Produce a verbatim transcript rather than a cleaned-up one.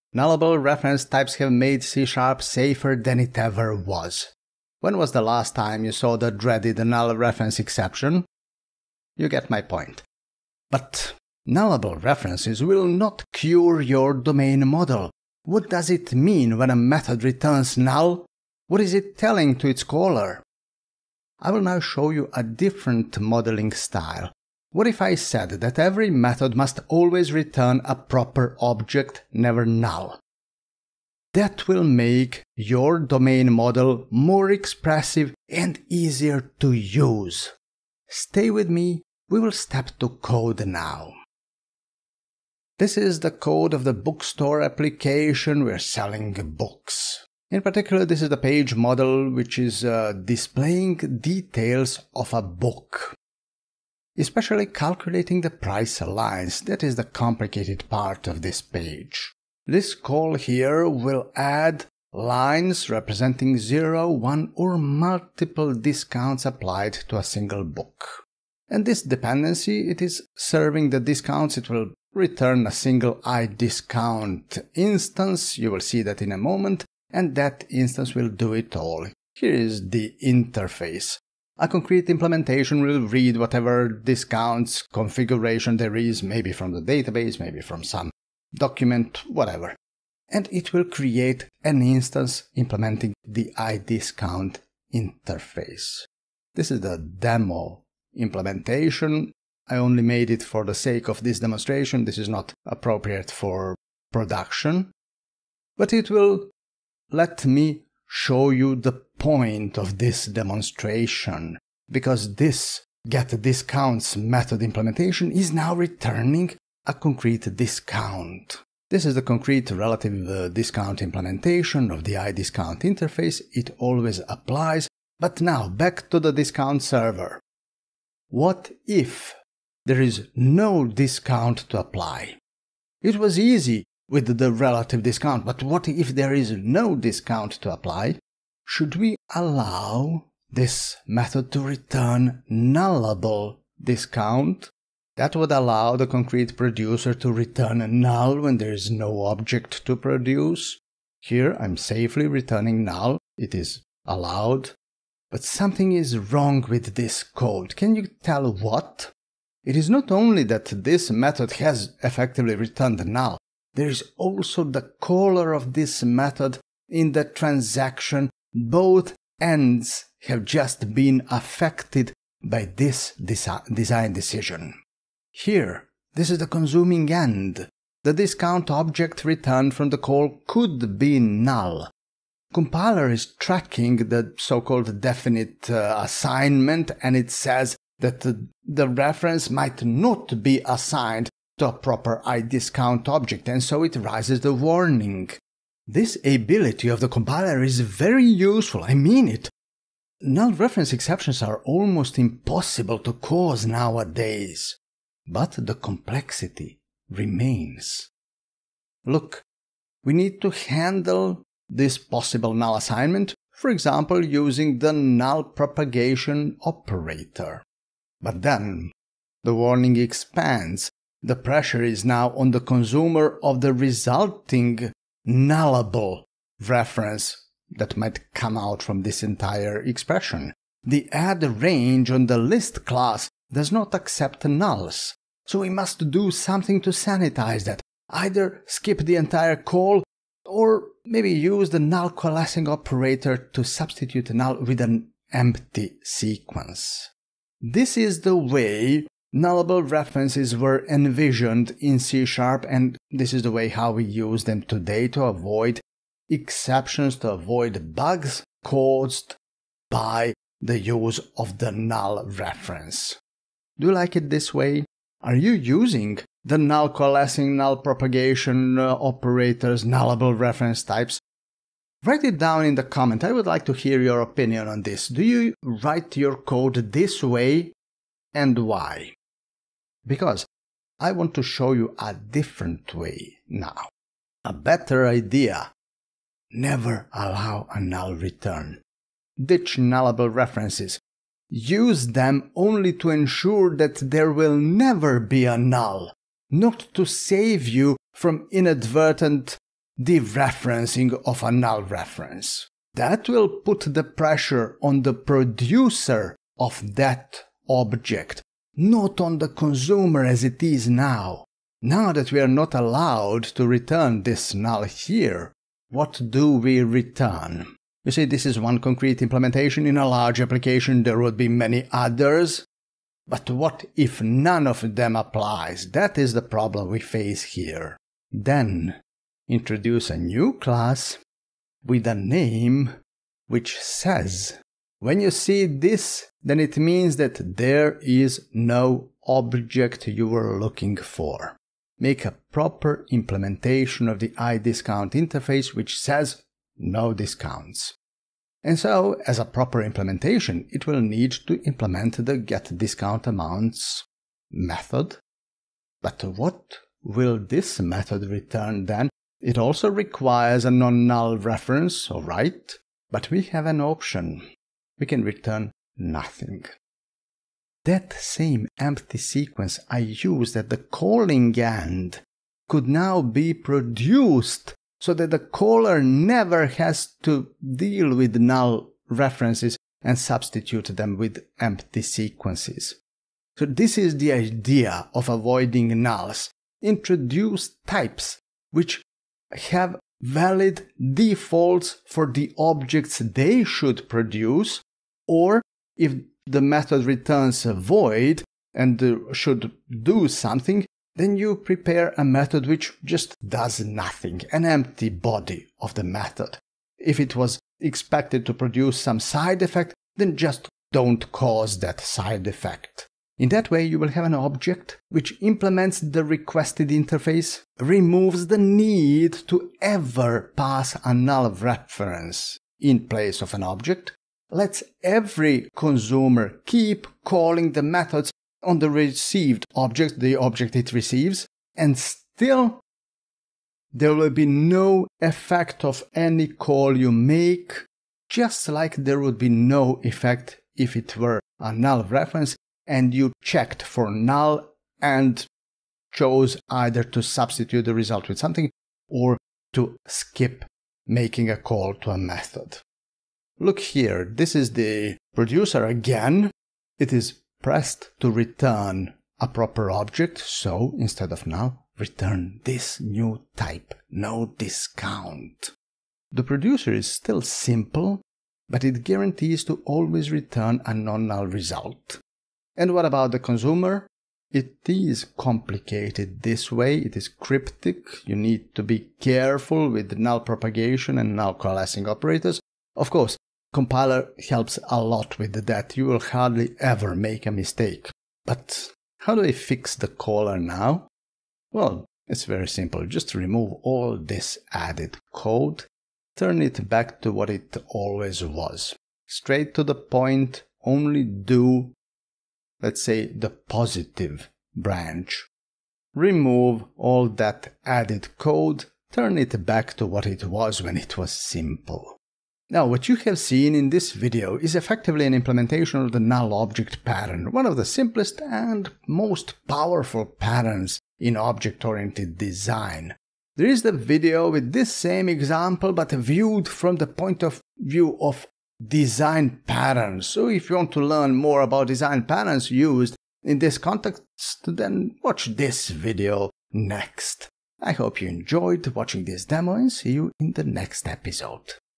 Nullable reference types have made C sharp safer than it ever was. When was the last time you saw the dreaded null reference exception? You get my point. But nullable references will not cure your domain model. What does it mean when a method returns null? What is it telling to its caller? I will now show you a different modeling style. What if I said that every method must always return a proper object, never null? That will make your domain model more expressive and easier to use. Stay with me, we will step to code now. This is the code of the bookstore application. We're selling books. In particular, this is the page model which is uh, displaying details of a book. Especially calculating the price lines, that is the complicated part of this page. This call here will add lines representing zero, one or multiple discounts applied to a single book. And this dependency, it is serving the discounts, it will return a single iDiscount instance, you will see that in a moment, and that instance will do it all. Here is the interface. A concrete implementation will read whatever discounts configuration there is, maybe from the database, maybe from some document, whatever. And it will create an instance implementing the iDiscount interface. This is the demo implementation. I only made it for the sake of this demonstration. This is not appropriate for production. But it will let me show you the point of this demonstration, because this getDiscounts method implementation is now returning a concrete discount. This is the concrete relative uh, discount implementation of the iDiscount interface. It always applies. But now back to the discount server. What if there is no discount to apply? It was easy with the relative discount, but what if there is no discount to apply? Should we allow this method to return nullable discount? That would allow the concrete producer to return a null when there is no object to produce. Here I'm safely returning null, it is allowed. But something is wrong with this code. Can you tell what? It is not only that this method has effectively returned null, there is also the caller of this method in the transaction. Both ends have just been affected by this desi- design decision. Here, this is the consuming end. The discount object returned from the call could be null. Compiler is tracking the so-called definite uh, assignment, and it says that the, the reference might not be assigned to a proper iDiscount object, and so it raises the warning. This ability of the compiler is very useful, I mean it. Null reference exceptions are almost impossible to cause nowadays, but the complexity remains. Look, we need to handle this possible null assignment, for example, using the null propagation operator. But then, the warning expands. The pressure is now on the consumer of the resulting nullable reference that might come out from this entire expression. The add range on the list class does not accept nulls, so we must do something to sanitize that. Either skip the entire call, or maybe use the null coalescing operator to substitute null with an empty sequence. This is the way nullable references were envisioned in C sharp, and this is the way how we use them today to avoid exceptions, to avoid bugs caused by the use of the null reference. Do you like it this way? Are you using the null coalescing, null propagation uh, operators, nullable reference types? Write it down in the comment. I would like to hear your opinion on this. Do you write your code this way, and why? Because I want to show you a different way now. A better idea. Never allow a null return. Ditch nullable references. Use them only to ensure that there will never be a null, not to save you from inadvertent dereferencing of a null reference. That will put the pressure on the producer of that object, not on the consumer as it is now. Now that we are not allowed to return this null here, what do we return? You see, this is one concrete implementation. In a large application there would be many others. But what if none of them applies? That is the problem we face here. Then introduce a new class with a name which says, when you see this, then it means that there is no object you were looking for. Make a proper implementation of the iDiscount interface which says no discounts. And so, as a proper implementation, it will need to implement the getDiscountAmounts method. But what will this method return then? It also requires a non-null reference, alright, but we have an option. We can return nothing. That same empty sequence I used at the calling end could now be produced so that the caller never has to deal with null references and substitute them with empty sequences. So this is the idea of avoiding nulls. Introduce types which have valid defaults for the objects they should produce, or if the method returns a void and should do something, then you prepare a method which just does nothing, an empty body of the method. If it was expected to produce some side effect, then just don't cause that side effect. In that way, you will have an object which implements the requested interface, removes the need to ever pass a null reference in place of an object, lets every consumer keep calling the methods on the received object, the object it receives, and still there will be no effect of any call you make, just like there would be no effect if it were a null reference and you checked for null and chose either to substitute the result with something or to skip making a call to a method. Look here, this is the producer again. It is pressed to return a proper object, so instead of null, return this new type, no discount. The producer is still simple, but it guarantees to always return a non-null result. And what about the consumer? It is complicated this way, it is cryptic, you need to be careful with null propagation and null coalescing operators. Of course, compiler helps a lot with that, you will hardly ever make a mistake. But how do I fix the caller now? Well, it's very simple, just remove all this added code, turn it back to what it always was. Straight to the point, only do, let's say, the positive branch. Remove all that added code, turn it back to what it was when it was simple. Now, what you have seen in this video is effectively an implementation of the null object pattern, one of the simplest and most powerful patterns in object-oriented design. There is the video with this same example, but viewed from the point of view of design patterns. So if you want to learn more about design patterns used in this context, then watch this video next. I hope you enjoyed watching this demo and see you in the next episode.